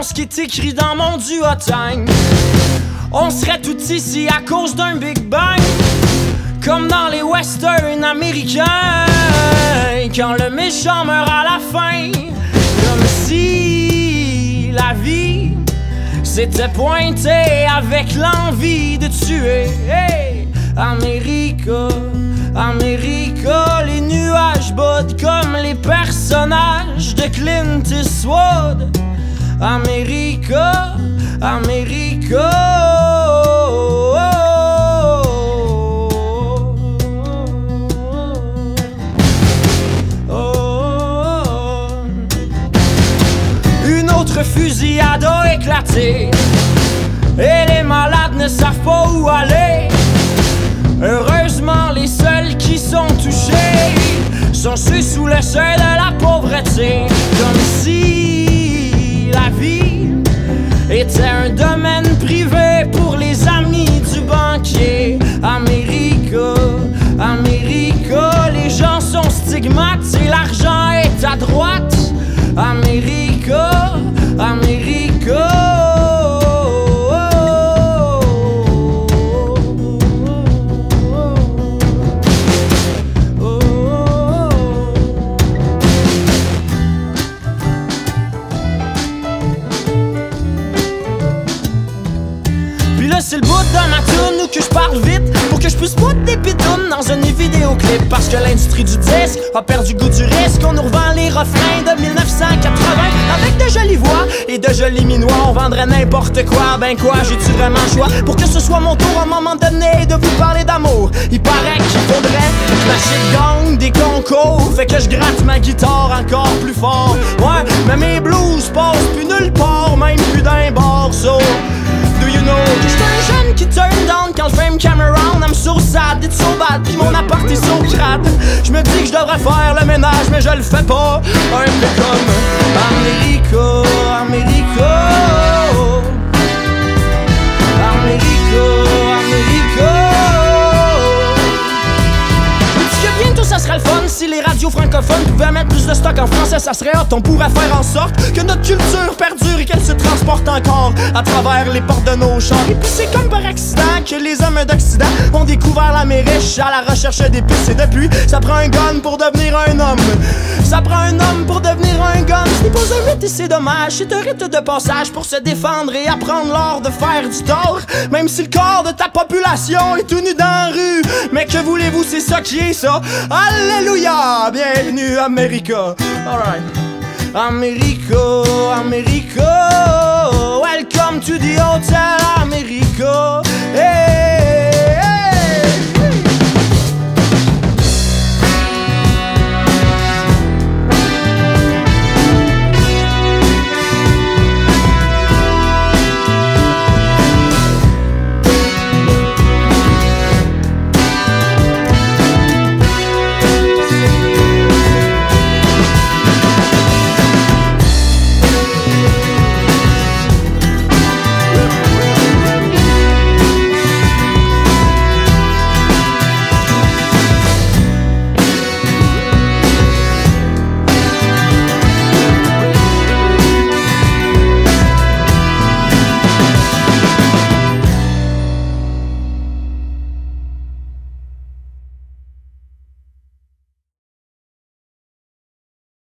ce qui est écrit dans mon duotime. On serait tous ici à cause d'un Big Bang, comme dans les westerns américains, quand le méchant meurt à la fin, comme si la vie s'était pointée avec l'envie de tuer. Hey! America, America, les nuages bottent comme les personnages de Clint Eastwood. America, America, une autre fusillade a éclaté et les malades ne savent pas où aller. Heureusement, les seuls qui sont touchés sont ceux sous le seuil de la pauvreté. Comme si la vie était un domaine privé pour les amis du banquier. America, America, les gens sont stigmatés, l'argent est à droite. America, America. C'est le bout de ma toune où que je parle vite pour que je puisse foutre des pitounes dans une vidéoclip. Parce que l'industrie du disque a perdu goût du risque. On nous revend les refrains de 1980 avec de jolies voix et de jolis minois. On vendrait n'importe quoi, ben quoi, j'ai-tu vraiment le choix pour que ce soit mon tour à un moment donné de vous parler d'amour? Il paraît qu'il faudrait que ma shit gagne des concours, fait que je gratte ma guitare encore plus fort. Ouais, mais mes blues passent plus nulle part, même plus d'un bar. So, do you know que j'suis un jeune qui turn down quand j'frame camera round. I'm so sad, it's so bad, pis mon appart est so crade. J'me dis que j'devrais faire le ménage, mais je le fais pas. Un peu comme America, America, America, America. Bientôt ça serait le fun si les radios francophones pouvaient mettre plus de stock en français, ça serait hot. On pourrait faire en sorte que notre culture perdure et qu'elle se transporte encore à travers les portes de nos chars. Et puis c'est comme par accident que les hommes d'Occident ont découvert l'Amérique à la recherche d'épices. Et depuis, ça prend un gun pour devenir un homme. Ça prend un homme pour devenir un gun. Ce n'est pas un mythe et c'est dommage, c'est un rite de passage pour se défendre et apprendre l'art de faire du tort. Même si le corps de ta population est tout nu dans la rue, mais que voulez-vous, c'est ça qui est ça. Alléluia, bienvenue America. Alright. America, America, welcome to the hotel.